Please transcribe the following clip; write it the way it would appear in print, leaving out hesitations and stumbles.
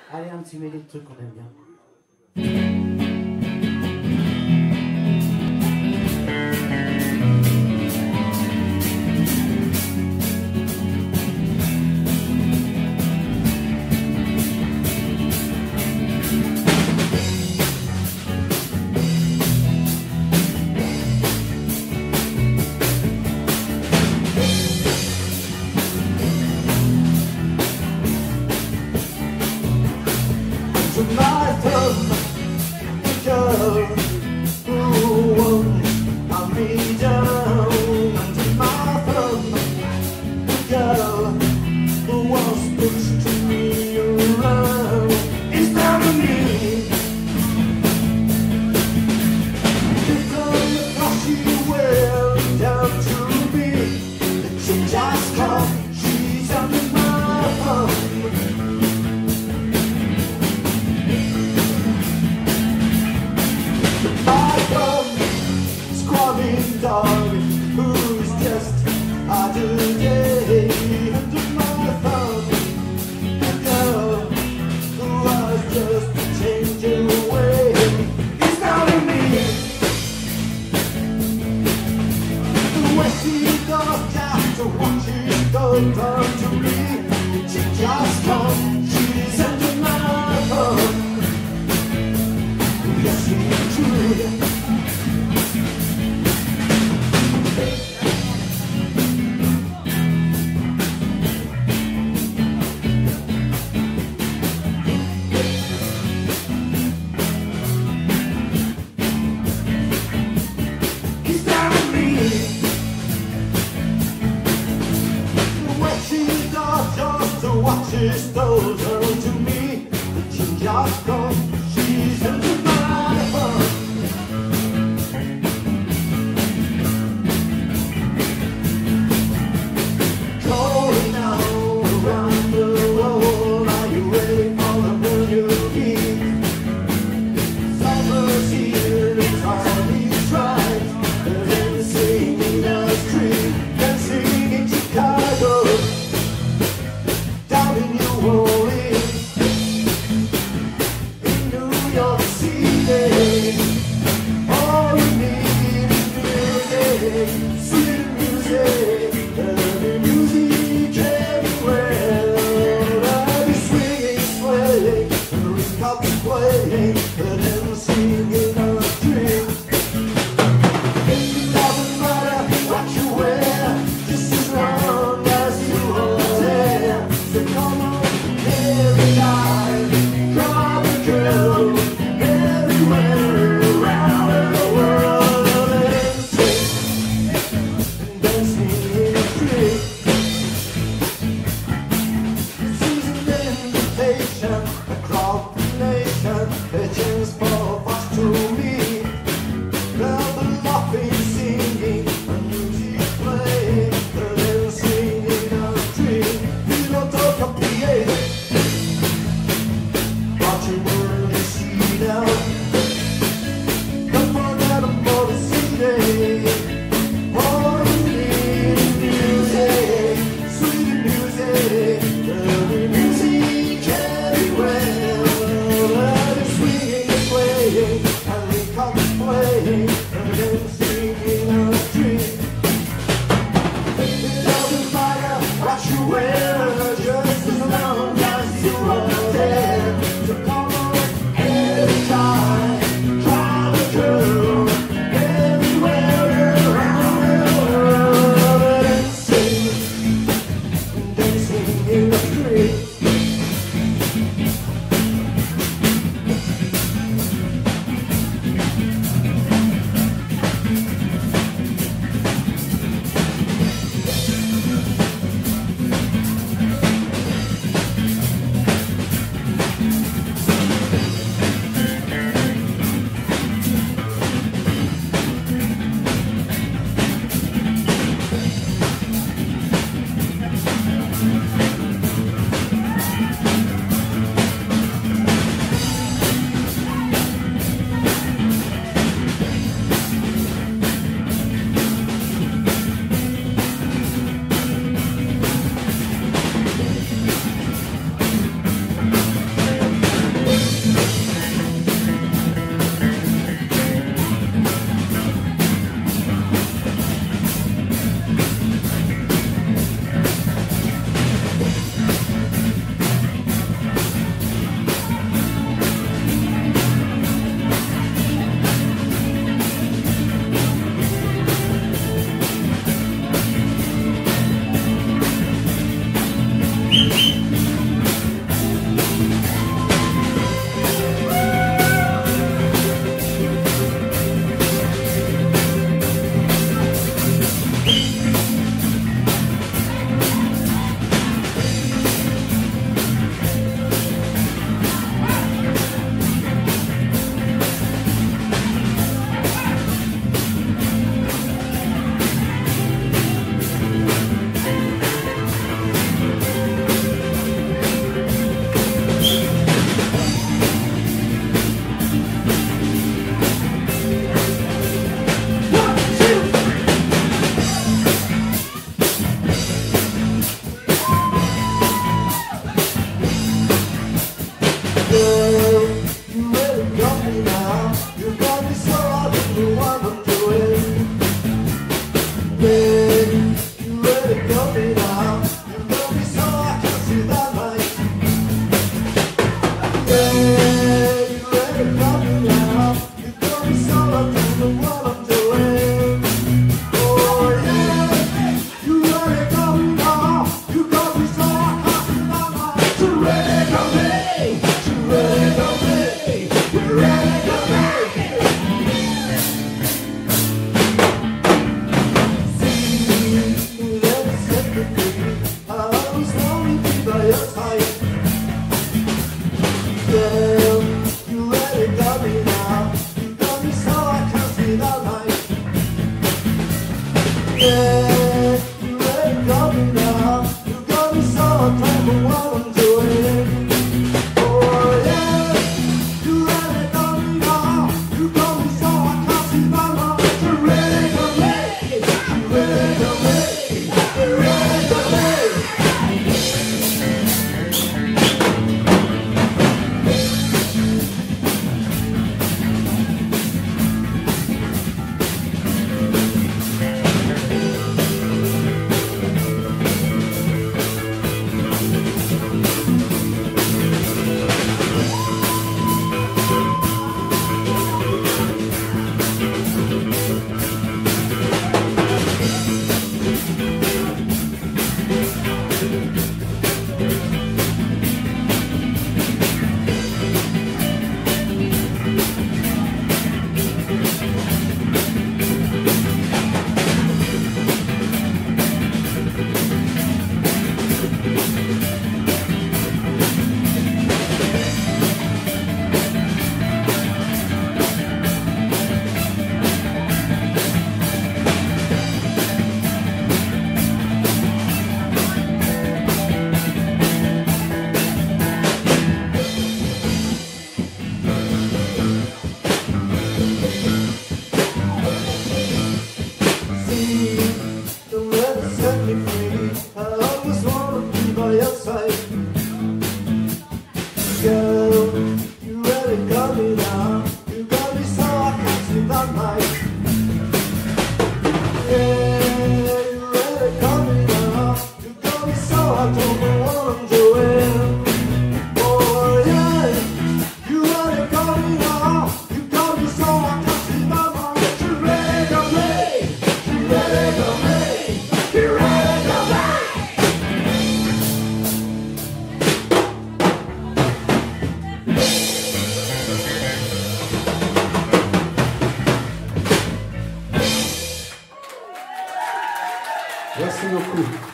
Allez, un petit mêlé de trucs qu'on aime bien. My thumb, the girl who won't hunt me down. Under my thumb, the girl who wants to turn me around. It's down to me. It's on the cross she will down to me. The chick just come, she's under my thumb. Dog who's just out of day under my thumb. The girl who was just changing away is now to me. The way she does just to watch it go down to me. She just comes, she's under my thumb. Yes, she's true. Watches those Girl, you really got me now. You got me so I can't sleep at night. Yeah, you really got me now. You got me so I can't know what I'm doing. Oh yeah, you really got me now. You got me so I can't sleep at night. You really got me. You really got me. You really got me. Don't ever set me free. I always wanna be by your side. Girl, you really got me now. You got me so I can't sleep at night. Yeah, you really got me now. You got me so I don't know what I'm doing. Oh yeah, you really got me now. You got me so I can't sleep at night. You really got me. You really got me. Merci beaucoup.